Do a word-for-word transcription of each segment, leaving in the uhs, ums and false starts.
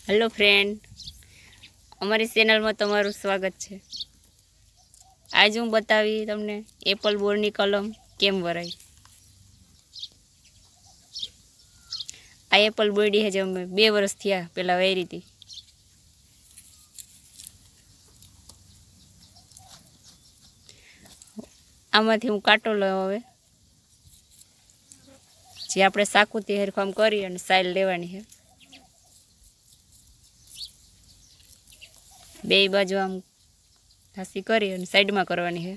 Hello friend, अमरी channel में तमारू स्वागत है। आज हूँ बतावी तमने एपल बोर्डनी कलम केम वराय। आ एपल बोर्डी है जो मैं बे वर्ष थया पेला वेरी थी। आमांथी हूँ काटो लઉં हवे जे आपणे साकुती हरखाम करी अने साइल लेवानी है। बे बाजू आम धासी करी अने साइड में करवानी है।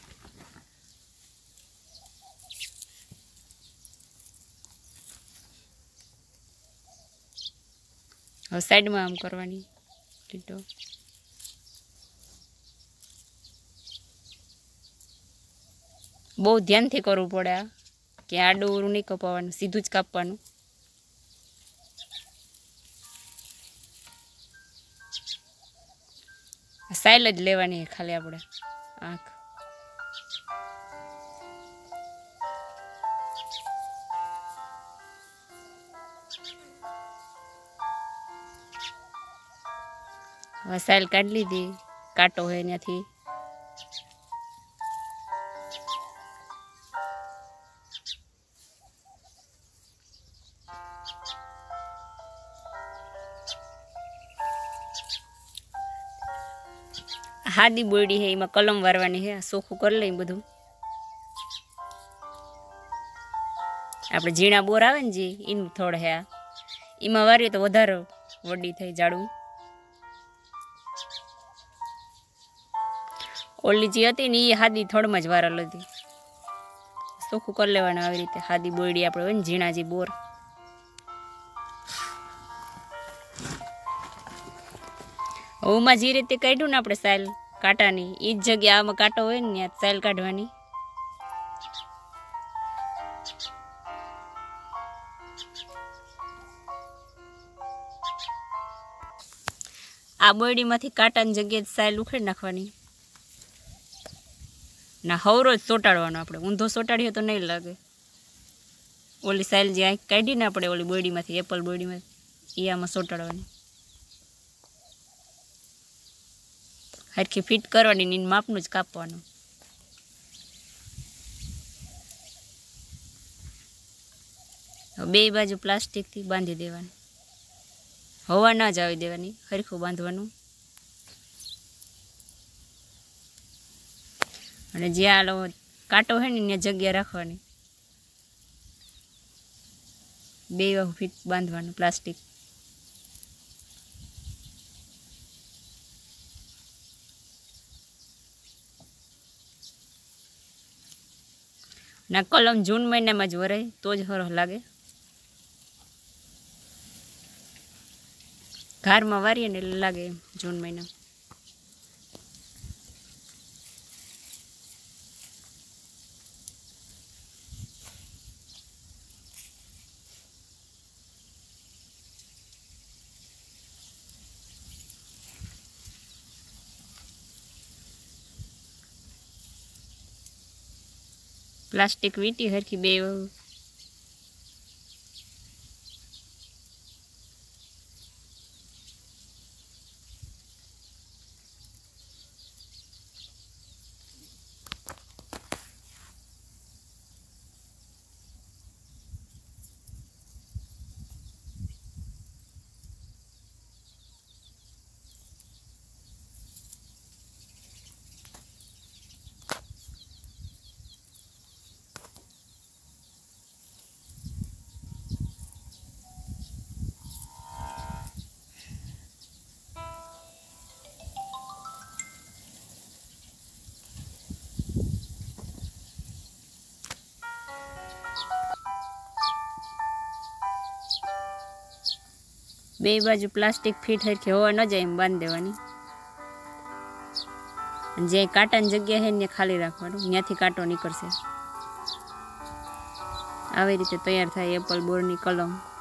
હવે साइड में आम करवानी लीटो। बहुत ध्यान थी करवू पड़े आ कि आडू ओरू नहीं कपावानुं, सीधुं ज कापवानुं। साइल ज लेवानी है खाली आपणे आँख। हवे साइल काढी लीधी, कांटो है त्याथी। हादी बोयडी है एमां कलम वारवानी है। सोखू कर लई बधुं। आपणे झीणा बोर आवे ने जे एनुं थोड़ है आ एमां वारीए तो वधारे वडी थाय जाडू। ओली जे हती ने ए हादी थोड़ में ज वारेल हती। सोखू कर लेवानुं आवी रीते। हादी बोयडी आपणे होय ने झीणा जे बोर ओमां जे रीते काढ्युं ने आपणे साइल कांटानी ई ज जग्या आमां कांटो होय ने त्यां साइल काढवानी। आ बोयडी मांथी कांटानी जग्याए साइल उखेड़ी नाखवानी ने हवरो ज सोटाडवानो। आपणे ऊंधो सोटाडीए तो नहीं लागे। ओली साइल जे आंख काढी ने आपणे ओली बोयडी मांथी एपल बोयडी में ई आमां सोटाडवानी। हरखी फिट करवानी ने मापनुं ज कापवानुं। बे बाजू प्लास्टिक थी बांधी देवानी। हवा ना जावी देवानी, हरखुं बांधवानुं। अने जे आ कांटो है ने त्यां जग्या राखवानी। बे बाजू फिट बांधवानुं प्लास्टिक। ना कलम जून महीना में ज वराय तो ज हरो लागे। घर में वारीए ने लागे जून महीना। प्लास्टिक वीटी हरखी बे बे बाजू प्लास्टिक फिट हरखी हवा न जाए एम बांध देवानी। जे कांटानी जग्या है ने खाली राखवानुं, त्यांथी कांटो निकळशे। આવી રીતે તૈયાર થાય એપલ બોર્ડની કલમ।